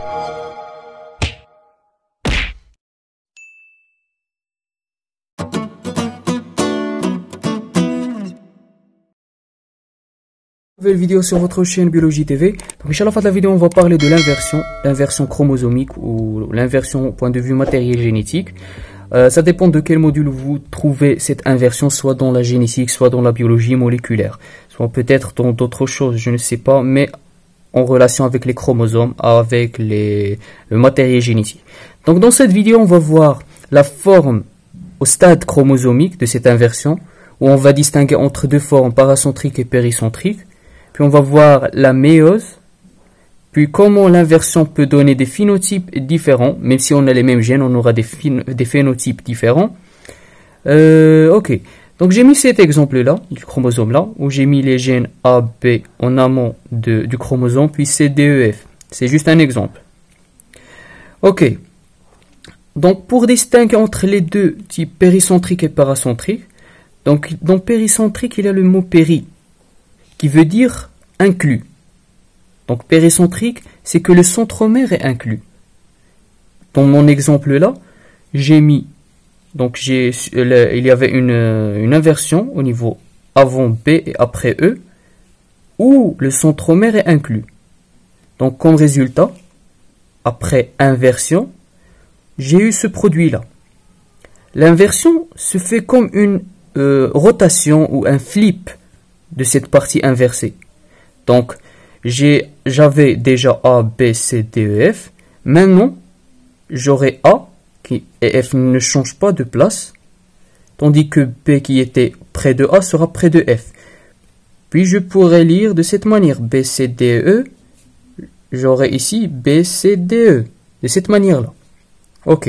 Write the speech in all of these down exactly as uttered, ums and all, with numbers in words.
Nouvelle vidéo sur votre chaîne Biologie T V. Donc, Inch'Allah, à la fin de la vidéo, on va parler de l'inversion, l'inversion chromosomique ou l'inversion au point de vue matériel génétique. Euh, ça dépend de quel module vous trouvez cette inversion, soit dans la génétique, soit dans la biologie moléculaire, soit peut-être dans d'autres choses, je ne sais pas, mais en relation avec les chromosomes, avec les, le matériel génétique. Donc dans cette vidéo, on va voir la forme au stade chromosomique de cette inversion, où on va distinguer entre deux formes paracentriques et péricentriques. Puis on va voir la méiose, puis comment l'inversion peut donner des phénotypes différents, même si on a les mêmes gènes, on aura des, des phénotypes différents. Euh, ok, donc j'ai mis cet exemple-là, du chromosome-là, où j'ai mis les gènes A, B en amont de, du chromosome, puis C, D, E, F. C'est juste un exemple. Ok, donc pour distinguer entre les deux types péricentriques et paracentriques, donc dans péricentrique, il y a le mot péri, qui veut dire inclus. Donc péricentrique, c'est que le centromère est inclus. Dans mon exemple là, j'ai mis, donc j'ai, il y avait une, une inversion au niveau avant B et après E, où le centromère est inclus. Donc comme résultat, après inversion, j'ai eu ce produit là. L'inversion se fait comme une euh, rotation ou un flip de cette partie inversée. Donc, j'avais déjà A, B, C, D, E, F. Maintenant, j'aurai A qui, et F ne change pas de place, tandis que B qui était près de A sera près de F. Puis, je pourrais lire de cette manière B, C, D, E. J'aurai ici B, C, D, E. De cette manière-là. Ok.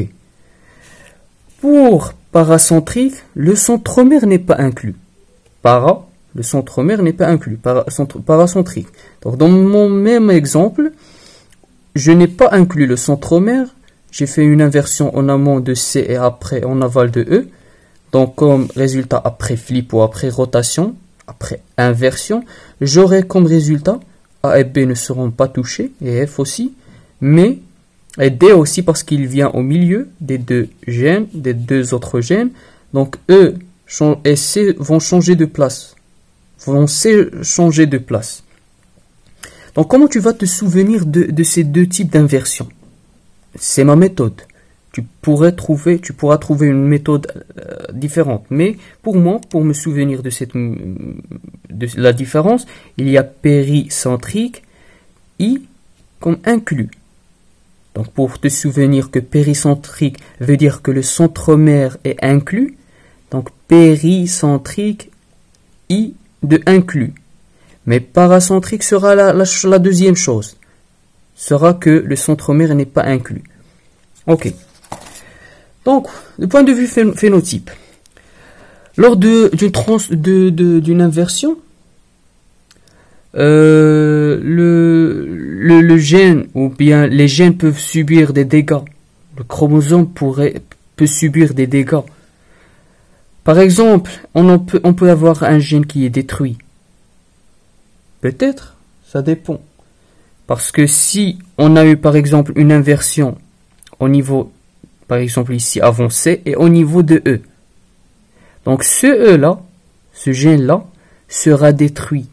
Pour paracentrique, le centromère n'est pas inclus. Para, le centromère n'est pas inclus, para, centre, paracentrique. Donc dans mon même exemple, je n'ai pas inclus le centromère, j'ai fait une inversion en amont de C et après en aval de E. Donc comme résultat après flip ou après rotation, après inversion, j'aurai comme résultat A et B ne seront pas touchés, et F aussi, mais et D aussi parce qu'il vient au milieu des deux gènes, des deux autres gènes. Donc E et C vont changer de place. vont changer de place. Donc comment tu vas te souvenir de, de ces deux types d'inversion? C'est ma méthode. Tu pourrais trouver, tu pourras trouver une méthode euh, différente. Mais pour moi, pour me souvenir de cette de la différence, il y a péricentrique, I comme inclus. Donc pour te souvenir que péricentrique veut dire que le centromère est inclus, donc péricentrique, I de inclus. Mais paracentrique sera la, la, la deuxième chose. Sera que le centromère n'est pas inclus. Ok. Donc, du point de vue phénotype, lors d'une trans de, de, d'une inversion, euh, le, le, le gène ou bien les gènes peuvent subir des dégâts. Le chromosome pourrait, peut subir des dégâts. Par exemple, on peut, on peut avoir un gène qui est détruit. Peut-être, ça dépend. Parce que si on a eu par exemple une inversion au niveau, par exemple ici avant C et au niveau de E. Donc ce E-là, ce gène-là, sera détruit.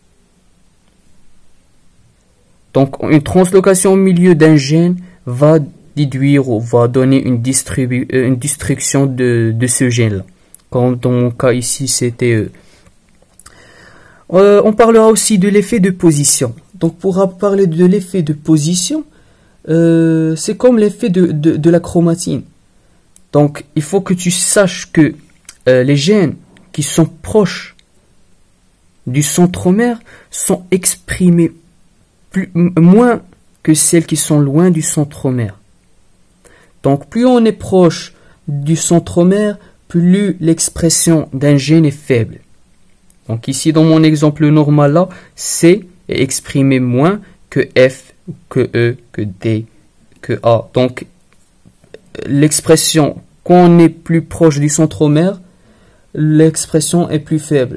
Donc une translocation au milieu d'un gène va déduire ou va donner une, distribu une destruction de, de ce gène-là. Comme dans mon cas ici, c'était E. Euh, on parlera aussi de l'effet de position. Donc, pour parler de l'effet de position, euh, c'est comme l'effet de, de, de la chromatine. Donc, il faut que tu saches que euh, les gènes qui sont proches du centromère sont exprimés plus, moins que celles qui sont loin du centromère. Donc, plus on est proche du centromère, plus l'expression d'un gène est faible. Donc ici, dans mon exemple normal là, C est exprimé moins que F, que E, que D, que A. Donc, l'expression, quand on est plus proche du centromère, l'expression est plus faible.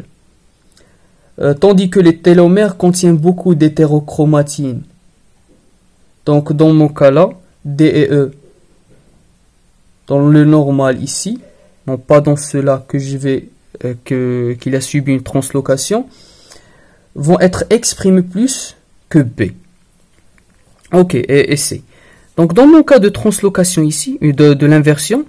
Euh, tandis que les télomères contiennent beaucoup d'hétérochromatine. Donc dans mon cas là, D et E, dans le normal ici, non pas dans cela que je vais, euh, que, qu'il a subi une translocation, vont être exprimés plus que B. Ok, et, et C. Donc dans mon cas de translocation ici, de, de l'inversion,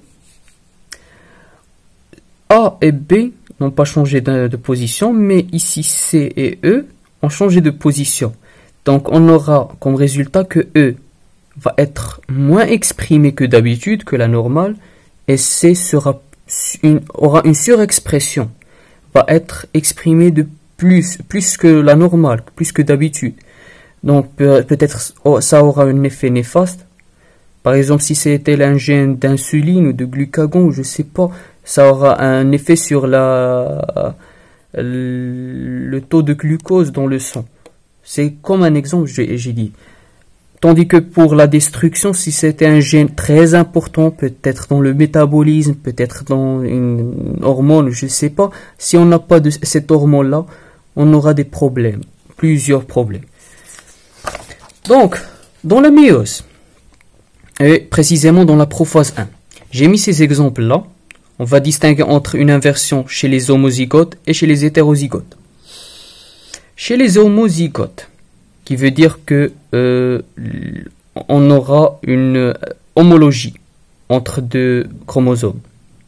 A et B n'ont pas changé de, de position, mais ici C et E ont changé de position. Donc on aura comme résultat que E va être moins exprimé que d'habitude, que la normale, et C sera une, aura une surexpression, va être exprimé de plus, plus que la normale, plus que d'habitude. Donc peut-être oh, ça aura un effet néfaste. Par exemple, si c'était un gène d'insuline ou de glucagon, je sais pas, ça aura un effet sur la, le taux de glucose dans le sang. C'est comme un exemple, j'ai dit. Tandis que pour la destruction, si c'était un gène très important, peut-être dans le métabolisme, peut-être dans une hormone, je ne sais pas, si on n'a pas de cette hormone-là, on aura des problèmes, plusieurs problèmes. Donc, dans la méiose, et précisément dans la prophase un, j'ai mis ces exemples-là. On va distinguer entre une inversion chez les homozygotes et chez les hétérozygotes. Chez les homozygotes, qui veut dire que euh, on aura une homologie entre deux chromosomes.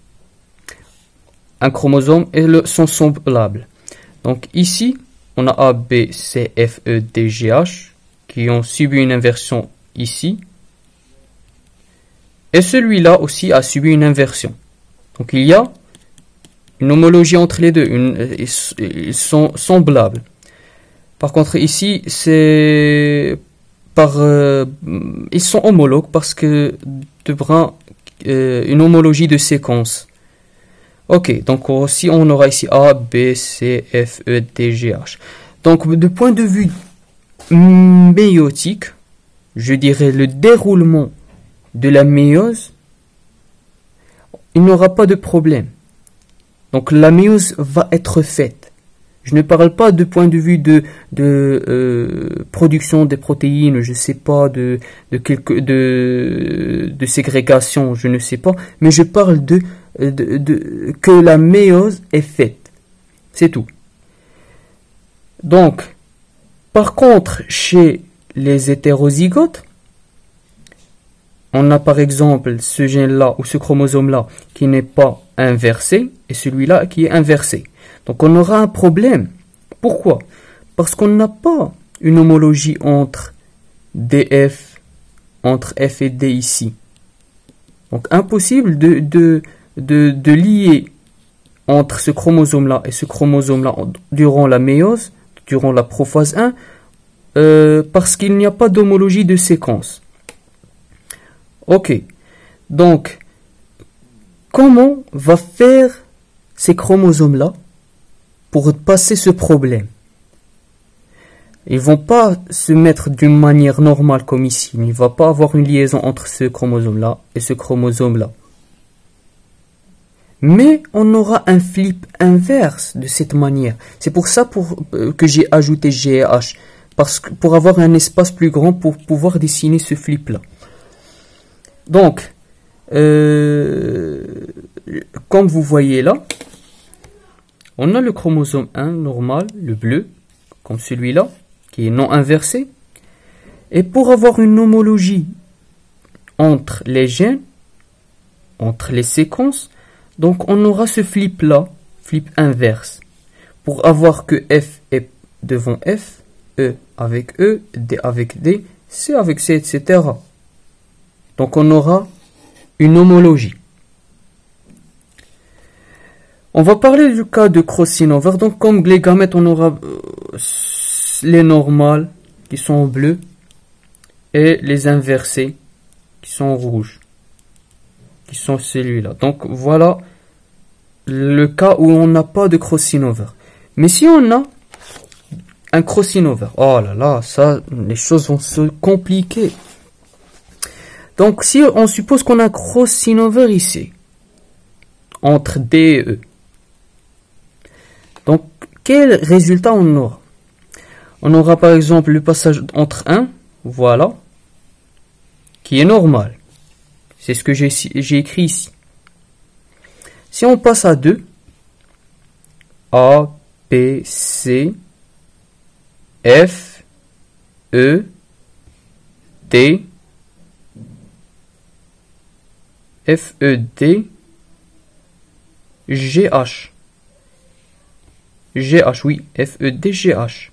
Un chromosome et le sont semblables. Donc ici, on a A, B, C, F, E, D, G, H qui ont subi une inversion ici. Et celui-là aussi a subi une inversion. Donc il y a une homologie entre les deux, une, ils sont semblables. Par contre ici, c'est par euh, ils sont homologues parce que devra euh, une homologie de séquence. Ok, donc aussi on aura ici A, B, C, F, E, D, G, H. Donc de point de vue méiotique, je dirais le déroulement de la méiose, il n'aura pas de problème. Donc la méiose va être faite. Je ne parle pas de point de vue de, de euh, production des protéines, je ne sais pas, de, de, quelque, de, de ségrégation, je ne sais pas, mais je parle de, de, de que la méiose est faite. C'est tout. Donc, par contre, chez les hétérozygotes, on a par exemple ce gène-là ou ce chromosome-là qui n'est pas inversé et celui-là qui est inversé. Donc on aura un problème. Pourquoi? Parce qu'on n'a pas une homologie entre D F, entre F et D ici. Donc impossible de, de, de, de lier entre ce chromosome-là et ce chromosome-là durant la méiose, durant la prophase un, euh, parce qu'il n'y a pas d'homologie de séquence. Ok, donc, comment va faire ces chromosomes-là pour passer ce problème? Ils vont pas se mettre d'une manière normale comme ici. Il ne va pas avoir une liaison entre ce chromosome-là et ce chromosome-là. Mais on aura un flip inverse de cette manière. C'est pour ça pour, euh, que j'ai ajouté G et H. Parce que, pour avoir un espace plus grand pour pouvoir dessiner ce flip-là. Donc, euh, comme vous voyez là, on a le chromosome un normal, le bleu, comme celui-là, qui est non inversé. Et pour avoir une homologie entre les gènes, entre les séquences, donc on aura ce flip-là, flip inverse, pour avoir que F est devant F, E avec E, D avec D, C avec C, et cetera. Donc on aura une homologie. On va parler du cas de crossing over. Donc comme les gamètes, on aura euh, les normales qui sont en bleu et les inversés qui sont en rouge, qui sont celui-là. Donc voilà le cas où on n'a pas de crossing over. Mais si on a un crossing over, oh là là, ça, les choses vont se compliquer. Donc, si on suppose qu'on a un crossing over ici, entre D et E, donc, quel résultat on aura? On aura par exemple le passage entre un, voilà, qui est normal. C'est ce que j'ai j'ai écrit ici. Si on passe à deux, A, B, C, F, E, D, F, E, D, G, H. G, H, oui, F, E, D, G, H.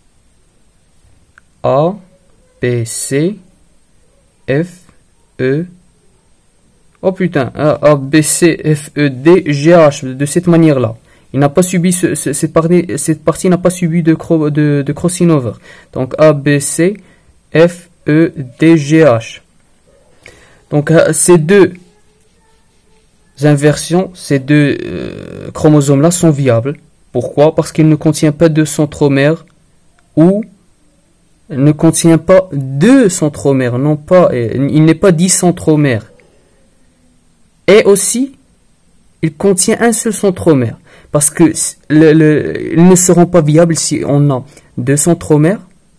A, B, C, F, E, oh putain, A, A, B, C, F, E, D, G, H, de cette manière-là. Il n'a pas subi, ce, ce, cette partie, cette partie n'a pas subi de, de, de crossing over. Donc A, B, C, F, E, D, G, H. Donc ces deux inversions, ces deux euh, chromosomes-là sont viables. Pourquoi? Parce qu'ils ne contiennent pas de centromères ou ne contient pas deux centromères, non pas, il n'est pas dix centromères. Et aussi, il contient un seul centromère. Parce que le, le, ils ne seront pas viables si on a deux centromères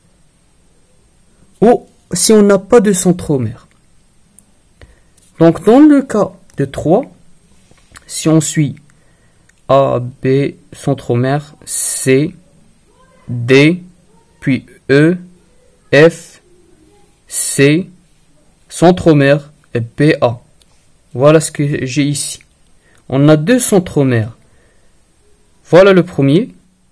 ou si on n'a pas de centromère. Donc, dans le cas de trois, si on suit A, B, centromère, C, D, puis E, F, C, centromère, et B, A. Voilà ce que j'ai ici. On a deux centromères. Voilà le premier.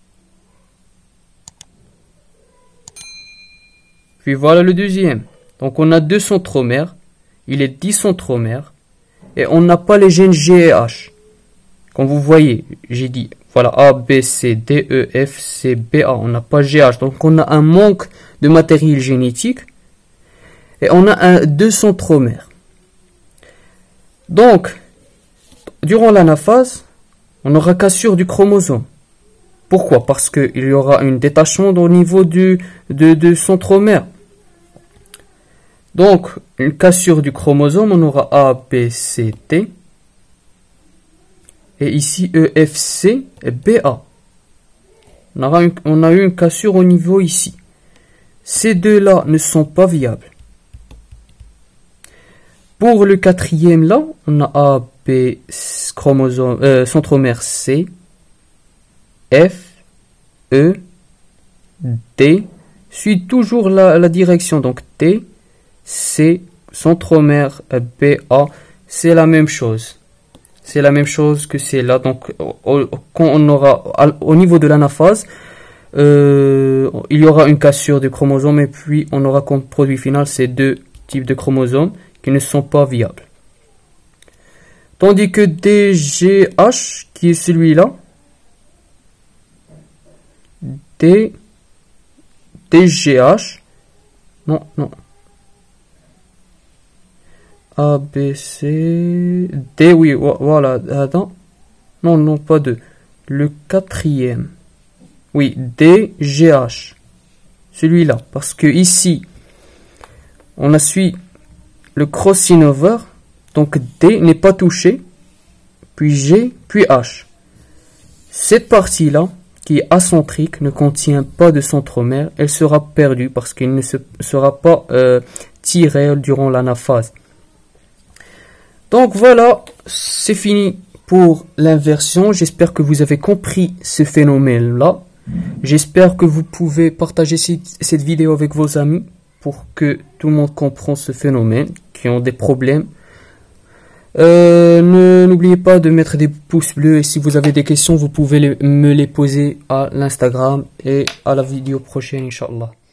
Puis voilà le deuxième. Donc on a deux centromères. Il est dix centromères. Et on n'a pas les gènes G et H. Comme vous voyez, j'ai dit, voilà, A, B, C, D, E, F, C, B, A. On n'a pas G H. Donc on a un manque de matériel génétique. Et on a un, deux centromères. Donc, durant l'anaphase, on aura cassure du chromosome. Pourquoi? Parce qu'il y aura un détachement au niveau du de, de centromère. Donc, une cassure du chromosome, on aura A, B, C, T. Et ici, E, F, C et B, A. On, aura une, on a eu une cassure au niveau ici. Ces deux-là ne sont pas viables. Pour le quatrième là, on a A, B, chromosome, euh, centromère C, F, E, D, suit toujours la, la direction, donc T, C, centromère B, A, c'est la même chose. C'est la même chose que c'est là, donc au, quand on aura, au niveau de l'anaphase, euh, il y aura une cassure du chromosome et puis on aura comme produit final ces deux types de chromosomes qui ne sont pas viables. Tandis que D G H, qui est celui-là, D, D G H, non, non, A, B, C, D, oui, voilà, attends, non, non, pas deux, le quatrième, oui, D G H, celui-là, parce que ici, on a suivi le crossing over, donc D n'est pas touché, puis G, puis H. Cette partie-là, qui est acentrique, ne contient pas de centromère, elle sera perdue parce qu'elle ne se, sera pas euh, tirée durant l'anaphase. Donc voilà, c'est fini pour l'inversion. J'espère que vous avez compris ce phénomène-là. J'espère que vous pouvez partager cette vidéo avec vos amis pour que tout le monde comprenne ce phénomène, qui ont des problèmes. Euh, n'oubliez pas de mettre des pouces bleus et si vous avez des questions, vous pouvez les, me les poser à l'Instagram et à la vidéo prochaine, Inch'Allah.